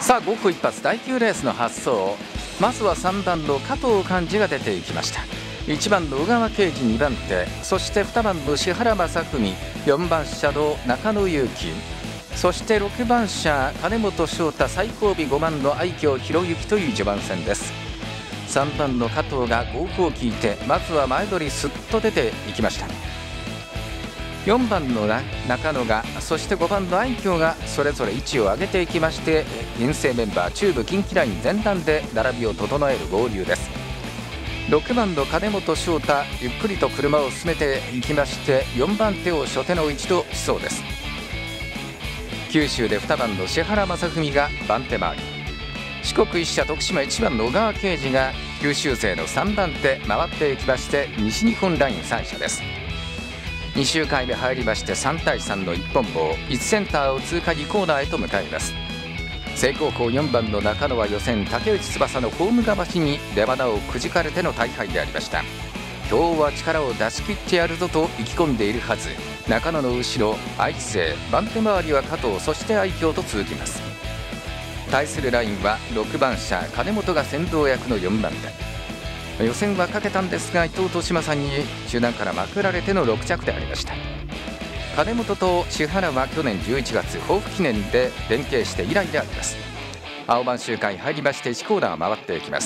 さあ5区一発第9レースの発走、まずは3番の加藤寛治が出ていきました。1番の小川圭司2番手、そして2番の志原正文、4番車道中野祐希、そして6番車金本翔太、最後尾5番の愛嬌博之という序盤戦です。3番の加藤が合符を聞いて、まずは前取りすっと出ていきました。4番の中野が、そして5番の愛嬌がそれぞれ位置を上げていきまして、遠征メンバー中部近畿ライン前段で並びを整える合流です。6番の金本翔太、ゆっくりと車を進めていきまして、4番手を初手の位置としそうです。九州で2番の志原正文が番手回り、四国一社徳島1番の小川圭司が九州勢の3番手回っていきまして、西日本ライン3社です。2周回目入りまして、3対3の一本棒、1センターを通過2コーナーへと向かいます。正攻法4番の中野は予選竹内翼のホームがばしに出花をくじかれての大敗でありました。今日は力を出し切ってやるぞと意気込んでいるはず。中野の後ろ愛知勢、番手回りは加藤、そして愛嬌と続きます。対するラインは6番車金本が先導役の4番手。予選はかけたんですが、伊藤利正に集団からまくられての6着でありました。金本と志原は去年11月抱負記念で連携して以来であります。青番周回入りまして1コーナー回っていきます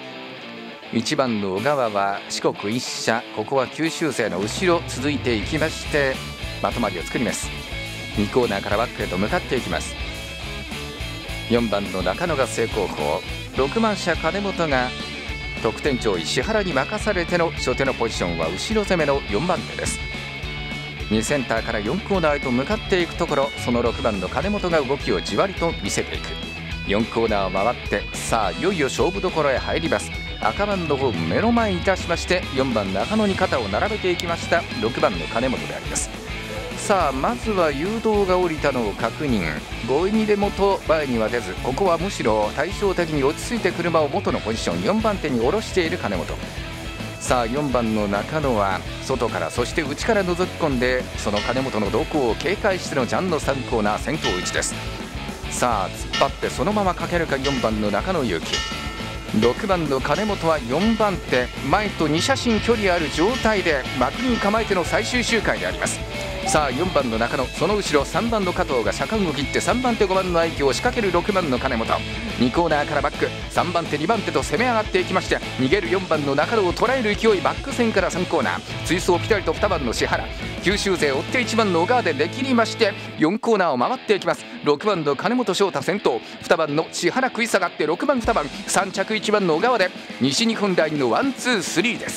。1番の小川は四国一社、ここは九州勢の後ろ続いていきまして、まとまりを作ります。2コーナーからバックへと向かっていきます。4番の中野が正攻法、6番車金本が得点上位志原に任されての初手のポジションは後ろ攻めの4番手です。2センターから4コーナーへと向かっていくところ、その6番の金本が動きをじわりと見せていく。4コーナーを回って、さあいよいよ勝負どころへ入ります。赤番のホーム目の前にいたしまして、4番中野に肩を並べていきました6番の金本であります。さあまずは誘導が降りたのを確認、強引にでもと前には出ず、ここはむしろ対照的に落ち着いて車を元のポジション4番手に下ろしている金本。さあ4番の中野は外から、そして内から覗き込んで、その金本の動向を警戒してのジャンの3コーナー先頭位置です。さあ突っ張ってそのままかけるか4番の中野祐希、6番の金本は4番手、前と2車身距離ある状態で幕に構えての最終周回であります。さあ4番の中野、その後ろ3番の加藤が車間を切って3番手5番の愛嬌を仕掛ける6番の金本、2コーナーからバック、3番手2番手と攻め上がっていきまして、逃げる4番の中野を捉える勢い、バック線から3コーナー追走ピタリと2番の志原、九州勢追って1番の小川で出切りまして、4コーナーを回っていきます。6番の金本翔太先頭、2番の志原食い下がって6番2番、3着1番の小川で西日本ラインの 1,2,3 です。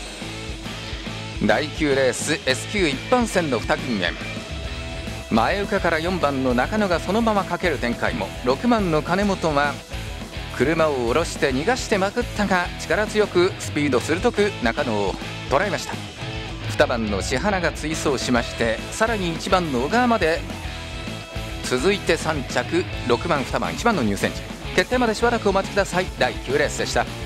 第9レース S 級一般戦の2組目、前迂回から4番の中野がそのままかける展開も、6番の金本は車を下ろして逃がしてまくったが、力強くスピード鋭く中野を捉えました。2番の志原が追走しまして、さらに1番の小川まで続いて3着6番2番1番の入線時、決定までしばらくお待ちください。第9レースでした。